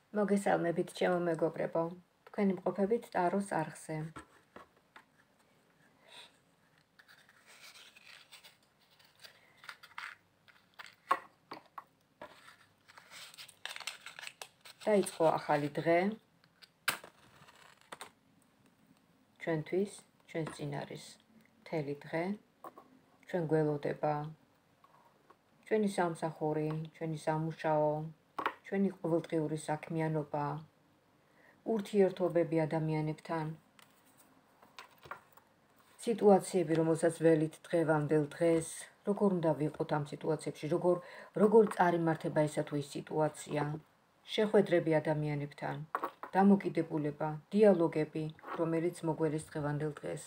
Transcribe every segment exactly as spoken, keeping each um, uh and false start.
მოგესალმებით ჩემო მეგობრებო, თქვენი მყოფებით ტაროს არხზე. დაიწყო ახალი დღე ჩვენთვის, ჩვენს წინ არის მთელი დღე, ჩვენ გველოდება ჩვენი სამსახური, ჩვენი სამუშაო, ჩვენი ყოველდღიური საქმიანობა, ურთიერთობები ადამიანებთან, სიტუაციები, რომელსაც ველით დღევანდელ დღეს, როგორ უნდა ვიყოთ ამ სიტუაციებში, როგორ როგორ წარიმართება ესა თუ ის სიტუაცია, შეხვედრები ადამიანებთან, დამოკიდებულება, დიალოგები, რომელიც მოგველის დღევანდელ დღეს.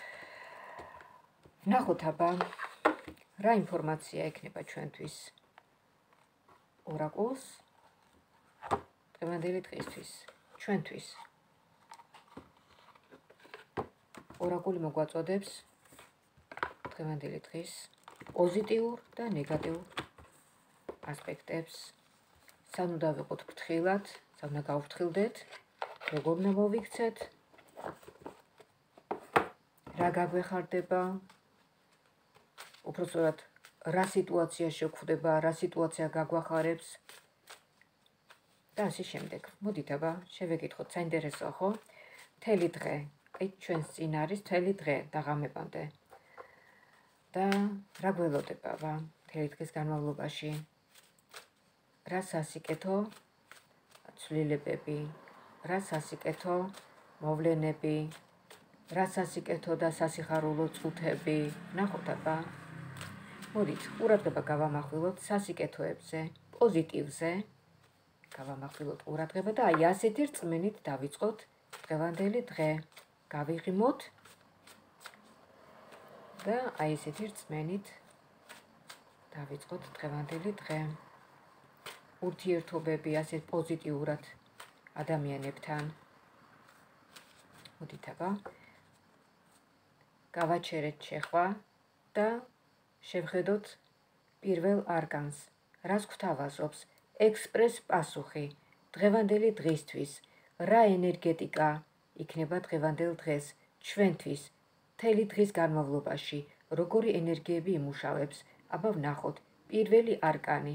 ნახოთ აბა, რა ინფორმაცია ექნება ჩვენთვის ორაკულს დღევანდელი დღისთვის, ჩვენთვის. ორაკული მოგვაწოდებს დღევანდელი დღის პოზიტიურ და ნეგატიურ ასპექტებს. სან უნდა ვიყოთ ფრთხილად, სან უნდა გავფრთხილდეთ, როგორ უნდა მოვიქცეთ, რა გაგვეხარდება, უпростоრად რა სიტუაცია შეგვხვდება, რა სიტუაცია გაგვახარებს და ასე შემდეგ. მოდით აბა შევეკითხოთ, საინტერესოა ხო? მთელი დღე, აი ჩვენს წინ არის მთელი დღე დაღამებამდე. და რა გველოდება აბა მთელი დღის განმავლობაში? რა სასიკეთო ცვლილებები, რა სასიკეთო მოვლენები, რა სასიკეთო და სასიხარულო წუთები. ნახოთ აბა. მოდით, ყურადღება გავამახვილოთ სასიკეთოებზე, პოზიტივზე. გავამახვილოთ ყურადღება და აი ასეთი რწმენით დავიწყოთ დღევანდელი დღე. გავიღიმოთ და აი ესეთი რწმენით დავიწყოთ დღევანდელი დღე. ურთიერთობები ასეთ პოზიტიურად ადამიანებთან. მოდით აბა გავაჩერეთ შეხვა და შევხედოთ პირველ არკანს, რას გვთავაზობს ექსპრეს პასუხი დღევანდელი დღისთვის, რა ენერგეტიკა იქნება დღევანდელ დღეს ჩვენთვის, მთელი დღის განმავლობაში, როგორი ენერგიები იმუშავებს. აბა ვნახოთ, პირველი არკანი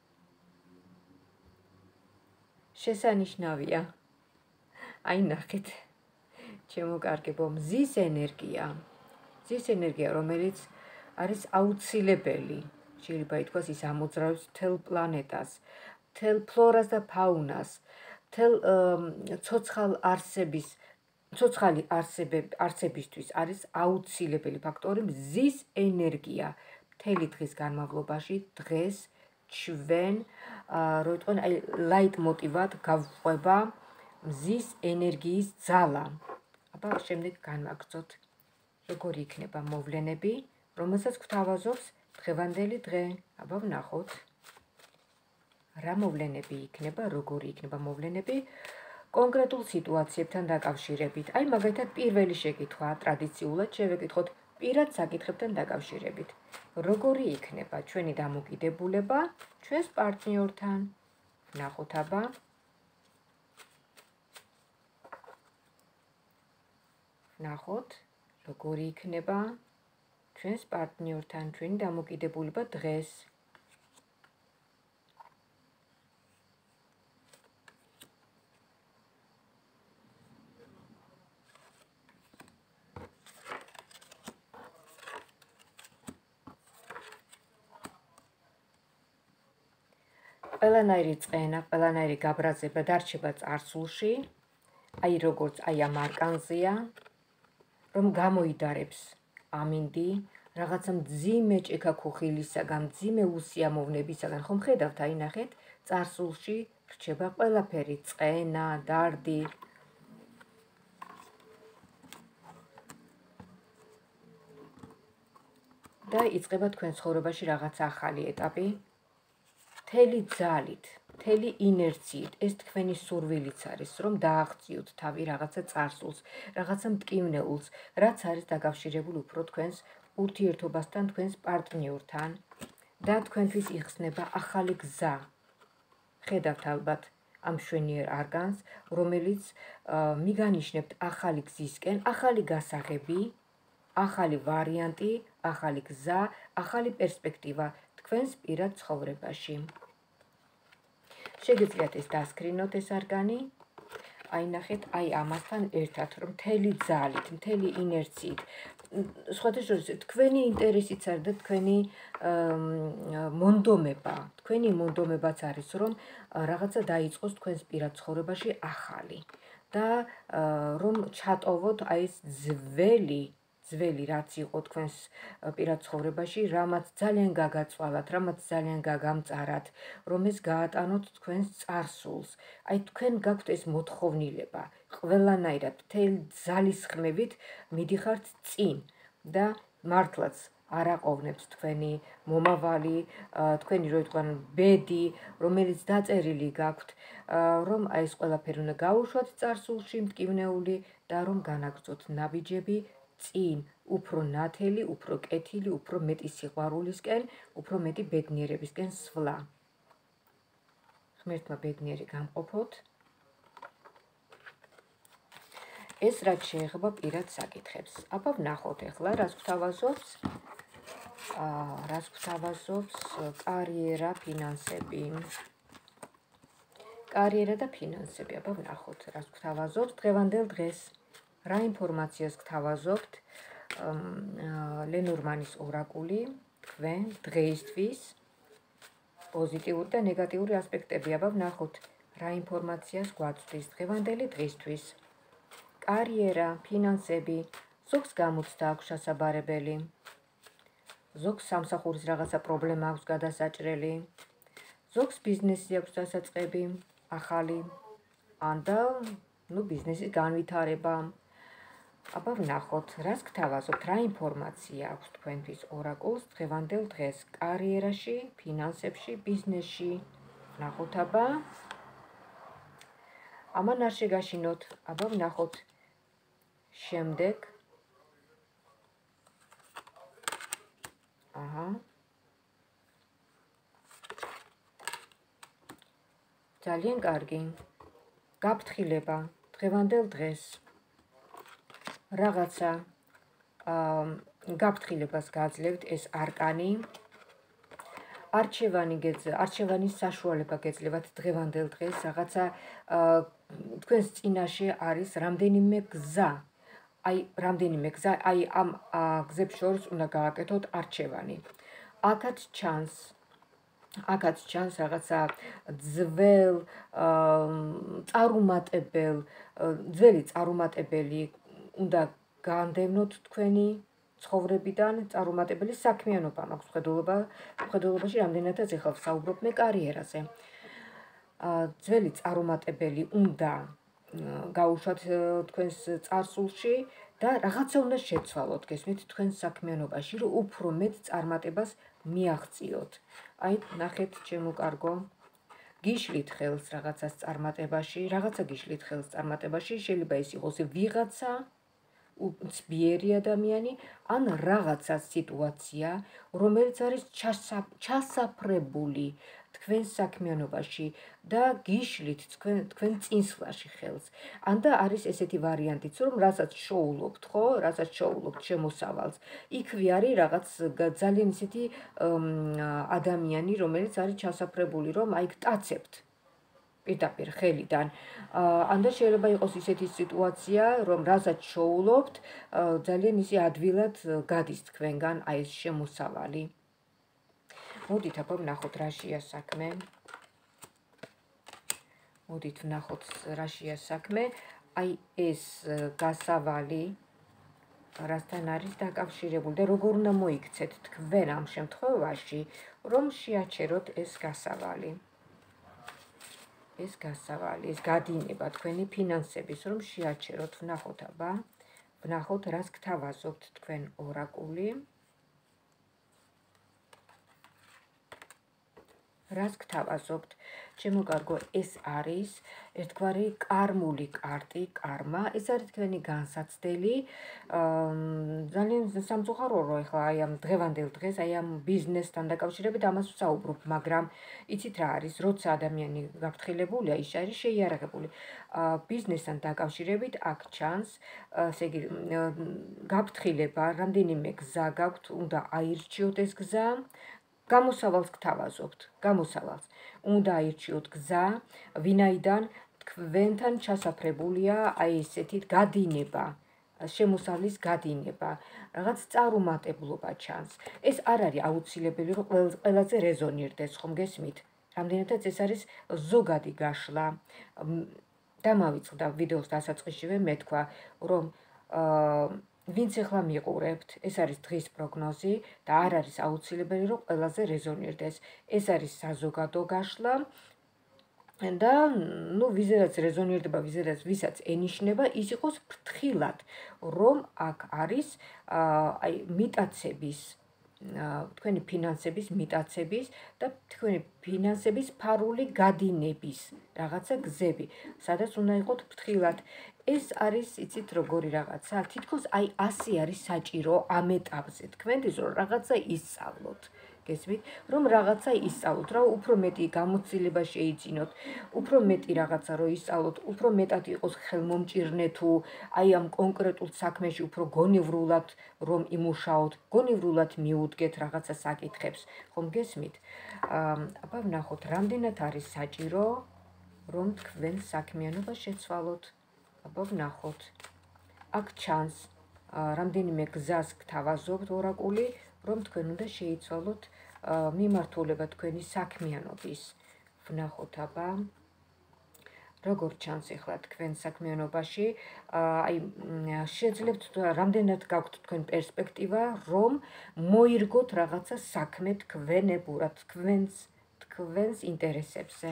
შესანიშნავია. აი ნახეთ, ჩემო კარგებო, მზის ენერგია. მზის ენერგია, რომელიც არის აუცილებელი, შეიძლება ითქვას, ის ამოძრავებს მთელ პლანეტას, მთელ ფლორას და ფაუნას, მთელ ცოცხალ არსების, ცოცხალი არსებისთვის არის აუცილებელი ფაქტორი მზის ენერგია. მთელი დღის განმავლობაში დღეს ჩვენ რო იტყვენ, აი ლაიტმოტივად გავყვება მზის ენერგიის ძალა. აბა შემდეგ განვაგრძოთ, როგორი იქნება მოვლენები, რომელსაც გვთავაზობს დღევანდელი დღე. აბა ვნახოთ, რა მოვლენები იქნება, როგორი იქნება მოვლენები კონკრეტულ სიტუაციებთან დაკავშირებით. აი მაგალითად პირველი შეკითხვა ტრადიციულად შევეკითხოთ პირად საკითხებთან დაკავშირებით. როგორი იქნება ჩვენი დამოკიდებულება ჩვენს პარტნიორთან? ვნახოთ აბა. ვნახოთ, როგორი იქნება ჩვენს პარტნიორთან ჩვენი დამოკიდებულება დღეს. ყველანაირი წყენა, ყველანაირი გაბრაზება დარჩება წარსულში, აი როგორც აი ამ არკანზეა, რომ გამოიდარებს ამინდი, რაღაცა მძიმე ჭექა-ქუხილისაგან, მძიმე უსიამოვნებისაგან, ხომ ხედავთ, აი ნახეთ, წარსულში რჩება ყველაფერი, წყენა, დარდი. და იწყება თქვენ ცხოვრებაში რაღაცა ახალი ეტაპი. მთელი ძალით, მთელი ინერციით, ეს თქვენი სურვილიც არის, რომ დააღწიოთ თავი რაღაცა წარსულს, რაღაცა მტკივნეულს, რაც არის დაკავშირებული უფრო თქვენს ურთიერთობასთან, თქვენს პარტნიორთან და თქვენთვის იხსნება ახალი გზა. ხედავთ ალბათ, ამ მშვენიერ არგანს, რომელიც მიგანიშნებთ ახალი გზისკენ, ახალი გასაღები, ახალი ვარიანტი, ახალი გზა, ახალი პერსპექტივა თქვენს პირად ცხოვრებაში. შეგიძლიათ ეს დასკრინოთ ეს არგანი. აი ნახეთ, აი ამასთან ერთად, რომ მთელი ძალით, მთელი ინერციით, სხვათა შორის თქვენი ინტერესიც არის და თქვენი მონდომება, თქვენი მონდომებაც არის, რომ რაღაცა დაიწყოს თქვენს პირად ცხოვრებაში ახალი და რომ ჩატოვოთ აი ეს ძველი ძველი რაც იყო თქვენს პირად ცხოვრებაში, რამაც ძალიან გაგაწვალათ, რამაც ძალიან გაგამწარათ, რომ ეს გაატანოთ თქვენს წარსულს. აი თქვენ გაქვთ ეს მოთხოვნილება, ყველანაირად მთელი ძალისხმევით მიდიხართ წინ და მართლაც არ აყოვნებს თქვენი მომავალი, თქვენი რო იტყვიან ბედი, რომელიც დაწერილი გაქვთ, რომ აი ეს ყველაფერი უნდა გაუშვათ წარსულში მტკივნეული და რომ განაგრძოთ ნაბიჯები წინ, უფრო ნათელი, უფრო კეთილი, უფრო მეტი სიყვარულისკენ, უფრო მეტი ბედნიერებისკენ სვლა. ღმერთმა ბედნიერი გამყოფოთ. ეს რაც შეეხება პირად საკითხებს. აბა ვნახოთ ახლა, რას გვთავაზობს, რას გვთავაზობს კარიერა, ფინანსები. კარიერა და ფინანსები, აბა ვნახოთ, რას გვთავაზობს დღევანდელ დღეს. რა ინფორმაციას გთავაზობთ ლენორმანის ორაკული თქვენ დღეისთვის პოზიტიური და ნეგატიური ასპექტები. აბა ვნახოთ, რა ინფორმაციას გვაწვდის დღევანდელი დღისთვის. კარიერა, ფინანსები, ზოგს გამოცდა აქვს შესაბარებელი, ზოგს სამსახურის რაღაცა პრობლემა აქვს გადასაჭრელი, ზოგს ბიზნესი აქვს დასაწყები, ახალი, ან და ნუ ბიზნესის განვითარება. აბა ვნახოთ, რას გთავაზობთ, რა ინფორმაცია აქვს თქვენთვის ორაკულს დღევანდელ დღეს კარიერაში, ფინანსებში, ბიზნესში. ვნახოთ აბა. ამან არ შეგაშინოთ, აბა ვნახოთ. შემდეგ. აჰა. ძალიან კარგი. გაფრთხილება დღევანდელ დღეს. რაღაცა გაფრთხილებას გაძლევთ ეს არკანი. არჩევანი არჩევანის საშუალება გეძლევათ დღევანდელ დღეს. რაღაცა თქვენს წინაშე არის რამდენიმე გზა. აი რამდენიმე გზა, აი ამ გზებს შორის უნდა გააკეთოთ არჩევანი. აქაც ჩანს აქაც ჩანს რაღაცა ძველ წარუმატებელ ძველი წარუმატებელი უნდა განდევნოთ თქვენი ცხოვრებიდან, წარუმატებელი საქმიანობა მაქვს ხედულობა, ხედულობაში რამდენადაც ეხლა ვსაუბრობ მე კარიერაზე. ძველი წარუმატებელი უნდა გაუშვათ თქვენს წარსულში და რაღაცა უნდა შეცვალოთ, გესმით, თქვენს საქმიანობაში, რომ უფრო მეტ წარმატებას მიაღწიოთ. აი, ნახეთ, ჩემო კარგო, გიშლით ხელს რაღაცას წარმატებაში, რაღაცა გიშლით ხელს წარმატებაში, შეიძლება ის იყოს ვიღაცა უცბიერი ადამიანი, ან რაღაცა სიტუაცია, რომელიც არის ჩასაფრებული თქვენს საქმიანობაში და გიშლით თქვენ წინსვლაში ხელს. ან და არის ესეთი ვარიანტიც, რომ რასაც შოულობთ, ხო, რასაც შოულობთ შემოსავალს, იქვე არის რაღაც ძალიან ისეთი ადამიანი, რომელიც არის ჩასაფრებული, რომ აი გტაცებთ პირდაპირ ხელიდან. ან და შეიძლება იყოს ისეთი სიტუაცია, რომ რასაც შოულობთ, ძალიან ისე ადვილად გადის თქვენგან აი ეს შემოსავალი. მოდით აბა ვნახოთ რაშია საქმე. მოდით ვნახოთ რაშია საქმე. აი ეს გასავალი რასთან არის დაკავშირებული და როგორ უნდა მოიქცეთ თქვენ ამ შემთხვევაში, რომ შეაჩეროთ ეს გასავალი. ეს გასავალი, ეს გადინება თქვენი ფინანსების, რომ შეაჩეროთ. ვნახოთ აბა. ვნახოთ რას გთავაზობთ თქვენ ორაკული. რას გთავაზობთ? ჩემო კარგო, ეს არის ერთგვარი კარმული კარტი, კარმა. ეს არის თქვენი განსაცდელი. ძალიან სამწუხაროა, რომ ეხლა აი ამ დღევანდელ დღეს, აი ამ ბიზნესთან დაკავშირებით ამას ვსაუბრობ, მაგრამ იცით რა არის, როცა ადამიანი გაფრთხილებულია, ის არის შეიარაღებული. ბიზნესთან დაკავშირებით აქ ჩანს, ესე იგი, გაფრთხილება, რამდენიმე გზა გაქვთ, უნდა აირჩიოთ ეს გზა. გამოსავალს გთავაზობთ, გამოსავალს. უნდა აირჩიოთ გზა, ვინაიდან თქვენთან ჩასაფრებულია აი ესეთი გადინება, შემოსავლის გადინება, რაღაც წარუმატებლობა ჩანს. ეს არ არის აუცილებელი, რომ ყველაზე რეზონირდეს, ხომ გესმით? რამდენადაც ეს არის ზოგადი გაშლა. დამავიწყდა ვიდეოს დასაწყისშივე მეთქვა, რომ ვინც ახლა მიყურებთ, ეს არის დღის პროგნოზი და არ არის აუცილებელი, რომ ყველაზე რეზონირდეს. ეს არის საზოგადო გაშლა და ნუ ვიზედაც რეზონირდება, ვიზედაც ვისაც ენიშნება, ის იყოს ფრთხილად, რომ აქ არის აი მიტაცების, თქვენი ფინანსების მიტაცების და თქვენი ფინანსების ფარული გადინების რაღაცა გზები, სადაც უნდა იყოთ ფრთხილად. ეს არის, იცით, როგორი რაღაცა, თითქოს აი ასი არის საჭირო ამ ეტაპზე თქვენთვის, რომ რაღაცა ისწავლოთ. გესმით, რომ რაღაცა ისწავლოთ, რა უფრო მეტი გამოცდილება შეიძინოთ, უფრო მეტი რაღაცა რომ ისწავლოთ, უფრო მეტად იყოს ხელმომჭირნე თუ აი ამ კონკრეტულ საქმეში უფრო გონივრულად რომ იმუშაოთ, გონივრულად მიუდგეთ რაღაცა საკითხებს, ხომ გესმით? აბა ვნახოთ, რამდენად არის საჭირო, რომ თქვენ საქმიანობა შეცვალოთ. აბა ვნახოთ. აქ ჩანს რამდენიმე გზას გთავაზობთ ორაკული, რომ თქვენ უნდა შეიცვალოთ მიმართულება თქვენი საქმიანობის. ვნახოთ აბა. როგორ ჩანს ახლა თქვენ საქმიანობაში, აი შეძლებთ რამდენად გაქვთ თქვენ პერსპექტივა, რომ მოირგოთ რაღაცა საქმე თქვენებურად, თქვენს თქვენს ინტერესებზე.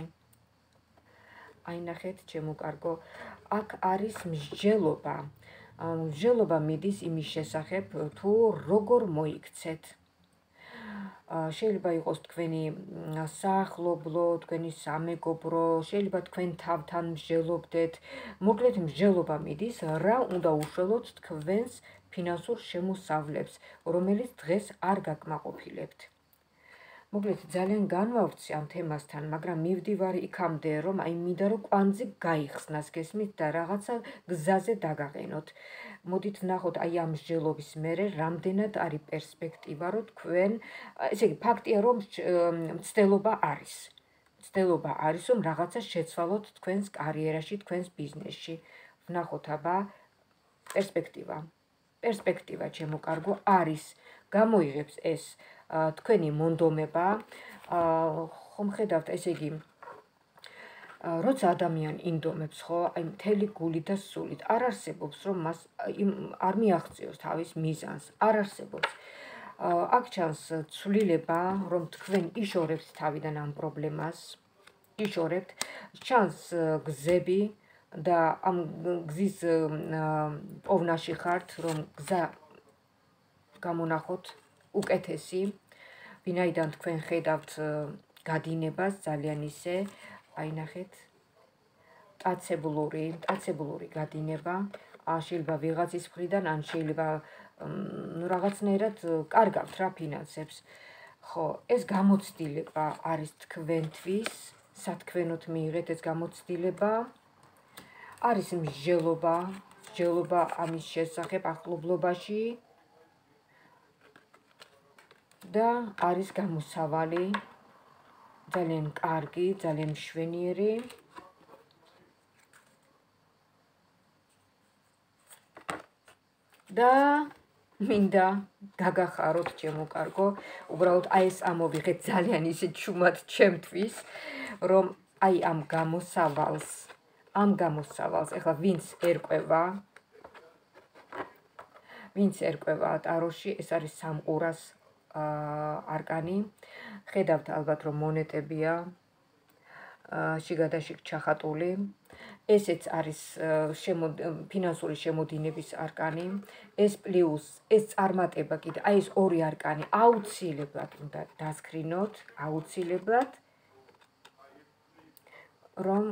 აი ნახეთ, ჩემო კარგო, აქ არის მსჯელობა. მსჯელობა მიდის იმის შესახებ, თუ როგორ მოიქცეთ. შეიძლება იყოს თქვენი საახლობლო, თქვენი სამეგობრო, შეიძლება თქვენ თავთან მსჯელობდეთ. მოკლედ მსჯელობა მიდის, რა უნდა უშველოთ თქვენს ფინანსურ შემოსავლებს, რომელიც დღეს არ გაკმაყოფილებთ. მოკლედ ძალიან განვავრცე ამ თემასთან, მაგრამ მივდივარ იქამდე, რომ აი მინდა რომ კვანძი გაიხსნას, გესმით და რაღაცა გზაზე დაგაყენოთ. მოდით ვნახოთ აი ამ მსჯელობის მერე რამდენად არის პერსპექტივა, რომ თქვენ, ესე იგი, ფაქტია, რომ მცდელობა არის. მცდელობა არის, რომ რაღაცა შეცვალოთ თქვენს კარიერაში, თქვენს ბიზნესში. ვნახოთ აბა პერსპექტივა. პერსპექტივა, ჩემო კარგო, არის. გამოიღებს ეს თქვენი მონდომება, ხომ ხედავთ, ესე იგი, როცა ადამიანი ინდომებს, ხო, აი მთელი გულით და სულით, არ არსებობს, რომ მას არ მიაღწიოს თავის მიზანს, არ არსებობს. აქ ჩანს ცვლილება, რომ თქვენ იშორებთ თავიდან ამ პრობლემას, იშორებთ, ჩანს გზები და ამ გზის პოვნაში ხართ, რომ გზა გამონახოთ უკეთესი, ვინაიდან თქვენ ხედავთ გადინებას ძალიან ისე, აი ნახეთ, მტაცებლური, მტაცებლური გადინება, შეიძლება ვიღაცის მხრიდან, ან შეიძლება რაღაცნაირად კარგავთ რა ფინანსებს. ხო, ეს გამოცდილება არის თქვენთვის, სათქვენოდ მიიღეთ ეს გამოცდილება. არის მსჯელობა, მსჯელობა ამის შესახებ ახლობლობაში. და არის გამოსავალი, ძალიან კარგი, ძალიან მშვენიერი. და მინდა გაგახაროთ, ჩემო კარგო, უბრალოდ აი ეს ამოვიღეთ ძალიან ისე ჩუმად ჩემთვის, რომ აი ამ გამოსავალს, ამ გამოსავალს, ეხლა ვინც ერკვევა, ვინც ერკვევა ტაროში, ეს არის სამყურას არკანი. ხედავთ ალბათ, რომ მონეტებია შიგადაშიგ ჩახატული. ესეც არის ფინანსური შემოდინების არკანი. ეს პლუს, ეს წარმატება კიდე, აი ეს ორი არკანი აუცილებლად უნდა დასკრინოთ, აუცილებლად. რომ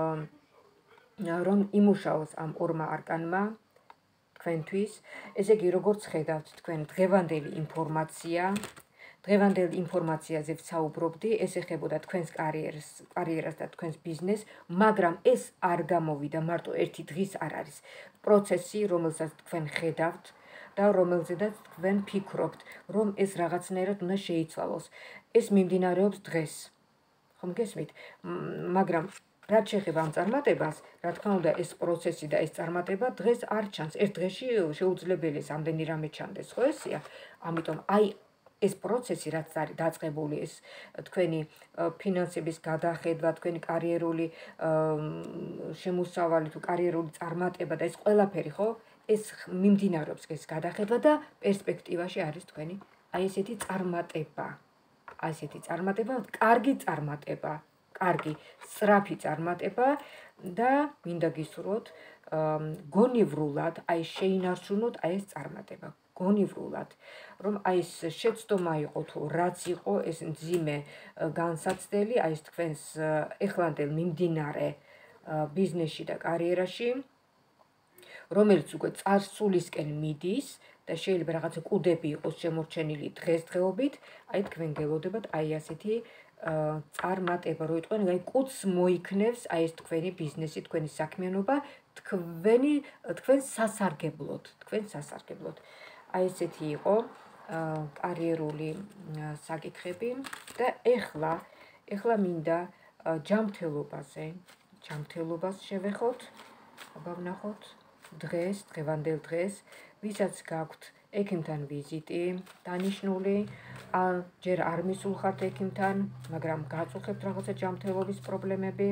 რომ იმუშაოს ამ ორმა არკანმა თქვენთვის, ესე იგი როგორც ხედავთ თქვენ დღევანდელი ინფორმაცია, დღევანდელ ინფორმაციაზე ვსაუბრობდი, ეს ეხებოდა თქვენს კარიერას, კარიერას და თქვენს ბიზნესს, მაგრამ ეს არ გამოვიდა მარტო ერთი დღის არ არის პროცესი, რომელსაც თქვენ ხედავთ და რომელზედაც თქვენ ფიქრობთ, რომ ეს რაღაცნაირად უნდა შეიცვალოს. ეს მიმდინარეობს დღეს. ხომ გესმით? მაგრამ რაც შეეხება ამ წარმატებას, რა თქმა უნდა, ეს პროცესი და ეს წარმატება დღეს არ ჩანს. ერთ დღეში შეუძლებელია ამდენი რამე ჩანდეს, ხო ესეა? ამიტომ აი ეს პროცესი, რაც არის დაწყებული, ეს თქვენი ფინანსების გადახედვა, თქვენი კარიერული შემოსავალი თუ კარიერული წარმატება და ეს ყველაფერი, ხო? ეს მიმდინარეობს ეს გადახედვა და პერსპექტივაში არის თქვენი აი ესეთი წარმატება. აი ესეთი წარმატება, კარგი წარმატება, კარგი, სწრაფი წარმატება და მინდა გისურვოთ გონივრულად აი შეინარჩუნოთ აი ეს წარმატება. გონივრულად, რომ აი ეს შეცდომა იყო თუ რაც იყო ეს მძიმე განსაცდელი, აი ეს თქვენს ეხლანდელ მიმდინარე ბიზნესში და კარიერაში, რომელიც უკვე წარსულისკენ მიდის და შეიძლება რაღაცა კუდები იყოს შემორჩენილი დღესდღეობით, აი თქვენ გელოდებათ აი ასეთი წარმატება, რო იტყვენ, აი კუდს მოიქნევს აი ეს თქვენი ბიზნესი, თქვენი საქმიანობა, თქვენი თქვენს სასარგებლოდ, თქვენს სასარგებლოდ. აი ესეთი იყო კარიერული საკითხები და ეხლა, ეხლა მინდა ჯანმრთელობაზე, ჯანმრთელობას შევეხოთ, აბა ვნახოთ დღეს, დღევანდელ დღეს, ვისაც გაქვთ ექიმთან ვიზიტი დანიშნული, ან ჯერ არ მისულხართ ექიმთან, მაგრამ გაწუხებთ რაღაცა ჯანმრთელობის პრობლემები.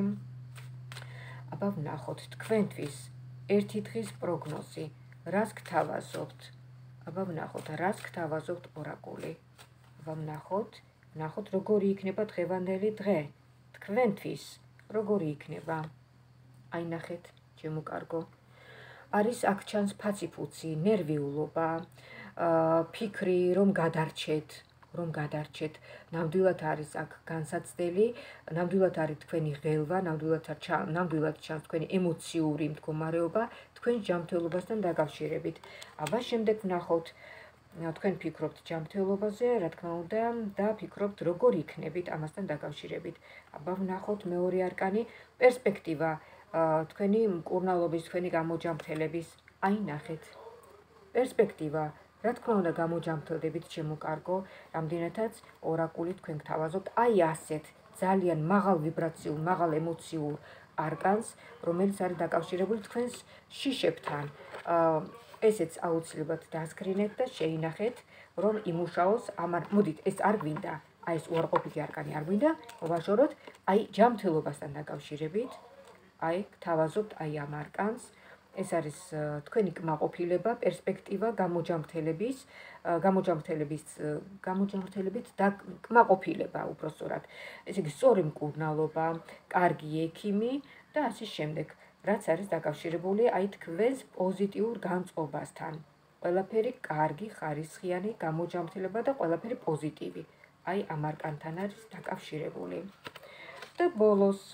აბა ვნახოთ თქვენთვის ერთი დღის პროგნოზი, რას გთავაზობთ? აბა ვნახოთ, რას გთავაზობთ ორაკული. აბა ვნახოთ, ვნახოთ როგორი იქნება დღევანდელი დღე. თქვენთვის როგორი იქნება? აი ნახეთ, ჩემო კარგო. არის აქ ჩანს ფაციფუცი, ნერვიულობა, ფიქრი, რომ გადარჩეთ, რომ გადარჩეთ. ნამდვილად არის აქ განსაცდელი, ნამდვილად არის თქვენი ღელვა, ნამდვილად ჩანს თქვენი ემოციური მდგომარეობა თქვენ ჯანმრთელობასთან დაკავშირებით. აბა შემდეგ ვნახოთ, თქვენ ფიქრობთ ჯანმრთელობაზე, რა თქმა უნდა, და ფიქრობთ როგორ იქნებით ამასთან დაკავშირებით. აბა ვნახოთ მეორე არკანი, პერსპექტივა, თქვენი მკურნალობის, თქვენი გამოჯანმრთელების. აი ნახეთ. პერსპექტივა, რა თქმა უნდა, გამოჯანმრთელდებით, ჩემო კარგო, რამდენადაც ორაკული თქვენ გთავაზობთ აი ასეთ ძალიან მაღალ ვიბრაციულ, მაღალ ემოციურ არკანს, რომელიც არის დაკავშირებული თქვენს შიშებთან. ესეც აუცილებლად დასკრინეთ და შეინახეთ, რომ იმუშაოს ამან. მოდით, ეს არ გვინდა, აი ეს უარყოფითი არკანი არ გვინდა, მოვაშოროთ, აი ჯანმრთელობასთან დაკავშირებით, აი გთავაზობთ აი ამ არკანს. ეს არის თქვენი კმაყოფილება, პერსპექტივა გამოჯანმრთელების, გამოჯანმრთელების, გამოჯანმრთელებით და კმაყოფილება უпростоრად. ესე იგი, სწორი მკურნალობა, კარგი ექიმი და ასე შემდეგ, რაც არის დაკავშირებული აი თქვენს პოზიტიურ განწყობასთან. ყველაფერი კარგი, ხარისხიანი გამოჯანმრთელება და ყველაფერი პოზიტივი. აი ამ არკანთან არის დაკავშირებული. და ბოლოს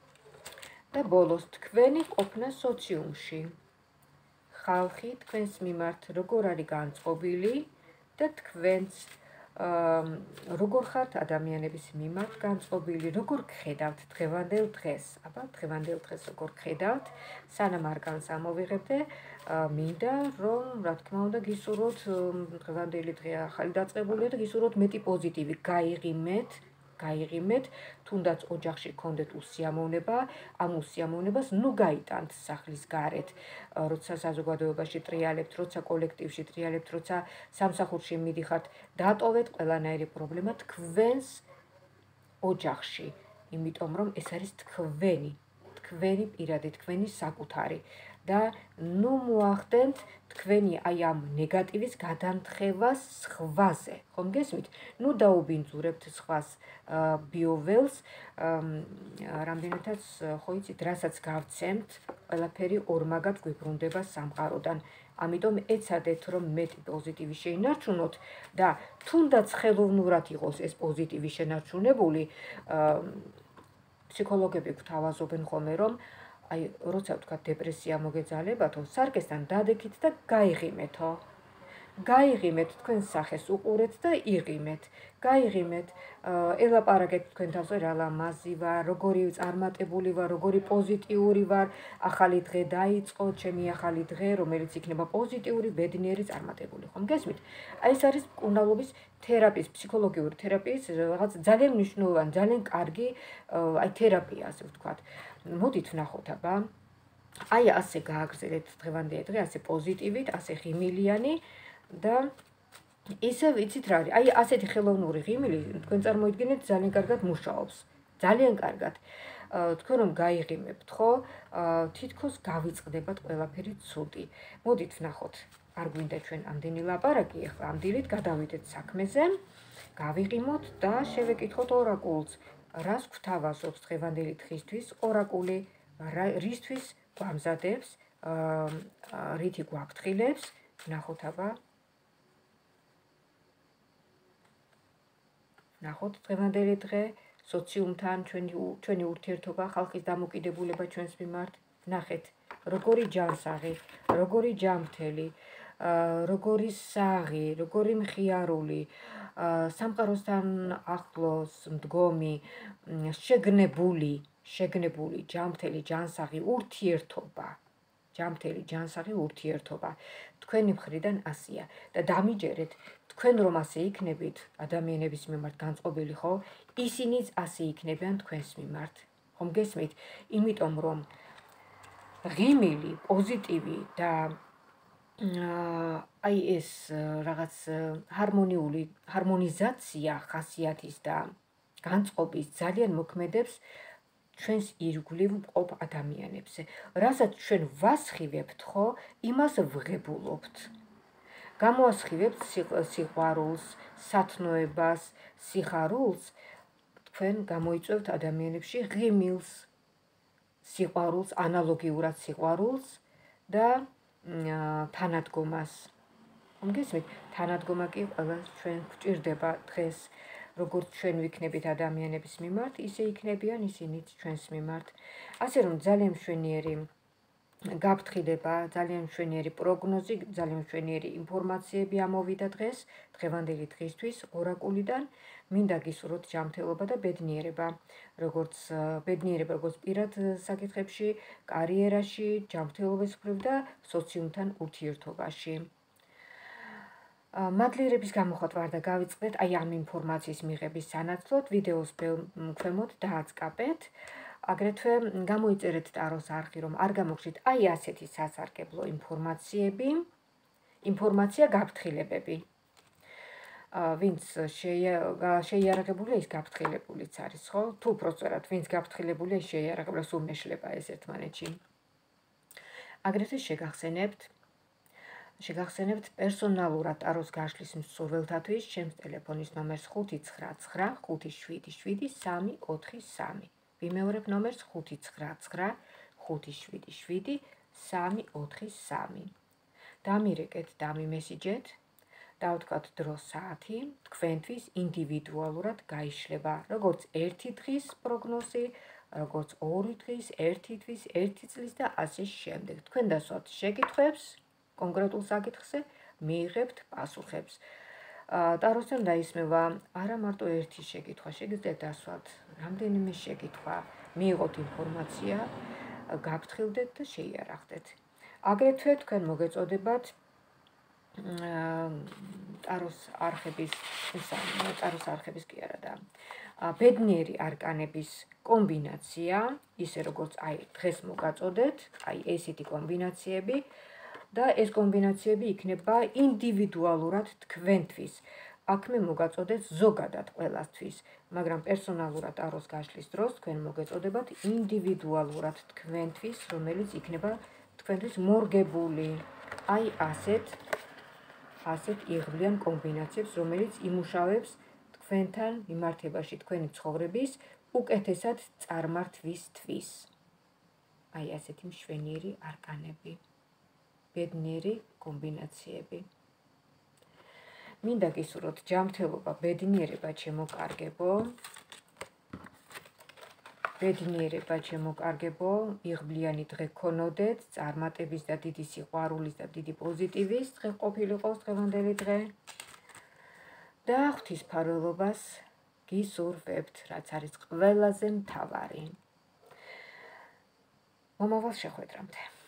და ბოლოს თქვენი ყოფნა სოციუმში. ხალხი თქვენს მიმართ როგორ არის განწყობილი და თქვენს როგორ ხართ ადამიანების მიმართ განწყობილი, როგორ გხედავთ დღევანდელ დღეს. აბა დღევანდელ დღეს როგორ გხედავთ, სანამ არკანს ამოვიღებდე, მინდა რომ რა თქმა უნდა გისურვოთ დღევანდელი დღე ახალი დაწყებულია და გისურვოთ მეტი პოზიტივი, გაიღიმეთ. გაიღიმეთ, თუნდაც ოჯახში გქონდეთ უსიამოვნება, ამ უსიამოვნებას ნუ გაიტანთ სახლის გარეთ, როცა საზოგადოებაში ტრიალებთ, როცა კოლექტივში ტრიალებთ, როცა სამსახურში მიდიხართ, დატოვეთ ყველანაირი პრობლემა თქვენს ოჯახში, იმიტომ რომ ეს არის თქვენი, თქვენი პირადი, თქვენი საკუთარი და ნუ მოახდენთ თქვენი აი ამ ნეგატივის გადამთხევას სხვაზე, ხომ გესმით? ნუ დაუბინძურებთ სხვას ბიოველს, რამდენადაც ხო იცით, რასაც გავცემთ, ყველაფერი ორმაგად გვიბრუნდება სამყაროდან. ამიტომ ეცადეთ, რომ მეტი პოზიტივი შეინარჩუნოთ და თუნდაც ხელოვნურად იყოს ეს პოზიტივი შენარჩუნებული, ფსიქოლოგები გვთავაზობენ ხოლმე, რომ აი, როცა ვთქვათ დეპრესია მოგეძალებათო, სარკესთან დადექით და გაიღიმეთო. გაიღიმეთ თქვენს სახეს უყურეთ და იღიმეთ. გაიღიმეთ, ელაპარაკეთ თქვენ თავზე რა ლამაზი ვარ, როგორი წარმატებული ვარ, როგორი პოზიტიური ვარ, ახალი დღე დაიწყო, ჩემი ახალი დღე, რომელიც იქნება პოზიტიური, ბედნიერი, წარმატებული, ხომ გესმით? აი ეს არის მკურნალობის თერაპიის, ფსიქოლოგიური თერაპიის რაღაც ძალიან მნიშვნელოვანი, ძალიან კარგი აი თერაპია, ასე ვთქვათ. მოდით ვნახოთ აბა. აი ასე გააგრძელეთ დღევანდელი დღე, ასე პოზიტივით, ასე ღიმილიანი და ისე ვიცით რა არის. აი ასეთი ხელოვნური ღიმილი თქვენ წარმოიდგინეთ ძალიან კარგად მუშაობს. ძალიან კარგად. თქვენ რომ გაიღიმებთ, ხო? თითქოს გავიწყდებათ ყველაფერი ცუდი. მოდით ვნახოთ. არ გვინდა ჩვენ ამდენი ლაპარაკი, ახლა ამ დილით გადავიდეთ საქმეზე, გავიღიმოთ და შევეკითხოთ ორაკულს. რას გვთავაზობს დღევანდელი დღისთვის ორაკული, რისთვის გვამზადებს, რითი გვაფრთხილებს, ვნახოთ აბა. ვნახოთ დღევანდელი დღე, სოციუმთან, ჩვენი ურთიერთობა, ხალხის დამოკიდებულება ჩვენს მიმართ. ვნახეთ, როგორი ჯანსაღი, როგორი ჯანმრთელი, როგორი საღი, როგორი მხიარული, სამყაროსთან ახლოს მდგომი, შეგნებული, შეგნებული, ჯანმრთელი, ჯანსაღი ურთიერთობა. ჯანმრთელი, ჯანსაღი ურთიერთობა. თქვენი მხრიდან ასია და დამიჯერეთ, თქვენ რომ ასე იქნებით ადამიანების მიმართ განწყობილი, ხო? ისინიც ასე იქნებიან თქვენს მიმართ. ხომ გესმით? იმიტომ რომ ღიმილი, პოზიტივი და აი ეს რაღაც ჰარმონიული, ჰარმონიზაცია ხასიათის და განწყობის ძალიან მოქმედებს ჩვენს ირგვლივ მყოფ ადამიანებზე. რასაც ჩვენ ვასხივებთ, ხო, იმას ვღებულობთ. გამოასხივებთ სიყვარულს, სათნოებას, სიხარულს, თქვენ გამოიწვევთ ადამიანებში ღიმილს, სიყვარულს, ანალოგიურად სიყვარულს და თანადგომას. ხომ გესმით? თანადგომა კი ყველას ჩვენ გვჭირდება დღეს. როგორც ჩვენ ვიქნებით ადამიანების მიმართ, ისე იქნებიან ისინიც ჩვენს მიმართ. ასე რომ ძალიან მშვენიერი გაფრთხილება, ძალიან მშვენიერი პროგნოზი, ძალიან მშვენიერი ინფორმაციები ამოვიდა დღეს, დღევანდელი დღისთვის ორაკულიდან. მინდა გისურვოთ ჯანმრთელობა და ბედნიერება, როგორც ბედნიერება, როგორც პირად საკითხებში, კარიერაში, ჯანმრთელობის მხრივ და სოციუმთან ურთიერთობაში. მადლიერების გამოხატვა არ და გავიწყდეთ აი ამ ინფორმაციის მიღების სანაცვლოდ, ვიდეოს ქვემოთ დააწყაბეთ. აგრეთვე გამოიწერეთ ტაროს არხი, რომ არ გამოგხსნით აი ასეთი სასარგებლო ინფორმაციები, ინფორმაცია გაფრთხილებები. ვინც შეიარაღებულია, ის გაფრთხილებულიც არის, ხო? თუ პროცერად, ვინც გაფრთხილებულია, ის შეიარაღებულა, სულ მეშლება ეს ერთმანეთში. აგრეთვე შეგახსენებთ, შეგახსენებთ პერსონალურად ტაროს გაშლის მსურველთათვის ჩემს ტელეფონის ნომერს ხუთი ცხრა ცხრა ხუთი შვიდი შვიდი სამი ოთხი სამი. ვიმეორებ ნომერს ხუთი ცხრა ცხრა ხუთი შვიდი შვიდი სამი ოთხი სამი. დამირეკეთ, დამიმესიჯეთ, დავთქვათ დრო საათი, თქვენთვის ინდივიდუალურად გაიშლება, როგორც ერთი დღის პროგნოზი, როგორც ორი დღის, ერთი თვის, ერთი წლის და ასე შემდეგ. თქვენ დასვათ შეკითხვებს კონკრეტულ საკითხზე, მიიღებთ პასუხებს. ტაროსთან დაისმევა არა მარტო ერთი შეკითხვა, შეგიძლიათ დასვათ რამდენიმე შეკითხვა, მიიღოთ ინფორმაცია, გაფრთხილდეთ და შეიარაღდეთ. აგრეთვე თქვენ მოგეწოდებათ ტაროს არხების, ტაროს არხების კი არა და ბედნიერი არკანების კომბინაცია, ისე როგორც აი დღეს მოგაწოდეთ, აი ესეთი კომბინაციები და ეს კომბინაციები იქნება ინდივიდუალურად თქვენთვის. აქ მე მოგაწოდეთ ზოგადად ყველასთვის, მაგრამ პერსონალურად ტაროს გაშლის დროს თქვენ მოგეწოდებათ ინდივიდუალურად თქვენთვის, რომელიც იქნება თქვენთვის მორგებული. აი ასეთ ასეთ იღბლიან კომბინაციებს, რომელიც იმუშავებს თქვენთან მიმართებაში, თქვენი ცხოვრების უკეთესად წარმართვისთვის. აი ასეთი მშვენიერი არკანები, ბედნიერი კომბინაციები. მინდა გისურვოთ ჯანმრთელობა, ბედნიერება, ჩემო კარგებო. ბედნიერება ჩემო კარგებო, იღბლიანი დღე გქონოდეთ, წარმატების და დიდი სიყვარულის და დიდი პოზიტივის დღე ყოფილიყოს დღევანდელი დღე. და ღვთისმფარველობას გისურვებთ, რაც არის ყველაზე მთავარი. მომავალ შეხვედრამდე.